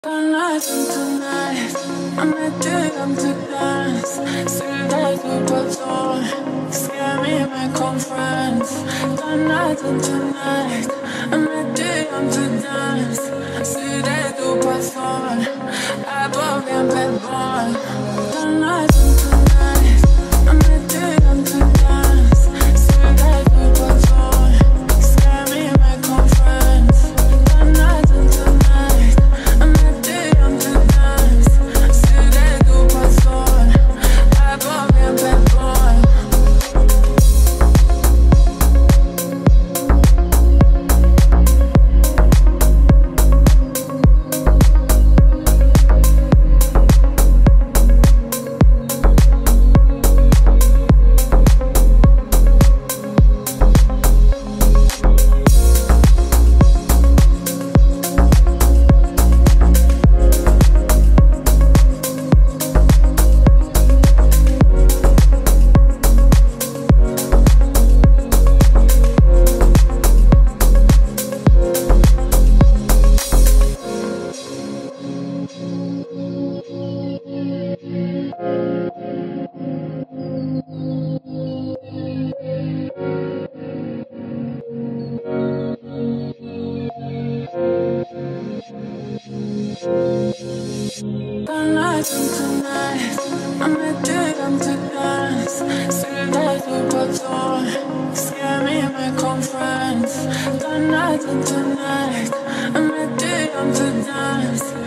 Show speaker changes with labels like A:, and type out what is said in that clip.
A: Tonight and tonight, I'm at I'm to dance. Still that super tall. Scare me, my conference. Tonight and tonight, I'm at I'm to dance. Still that super tall. I bought me a bed boy. Tonight and tonight, I'm at I'm to dance. Still that super tall. Scare me, my conference. Tonight and tonight, I'm at I'm to dance. Still that super tall. I bought me a bed boy. Tonight and tonight, I'm at I'm to dance. Still that super tall. Scare me, my conference. Tonight and tonight, I'm at I'm to dance.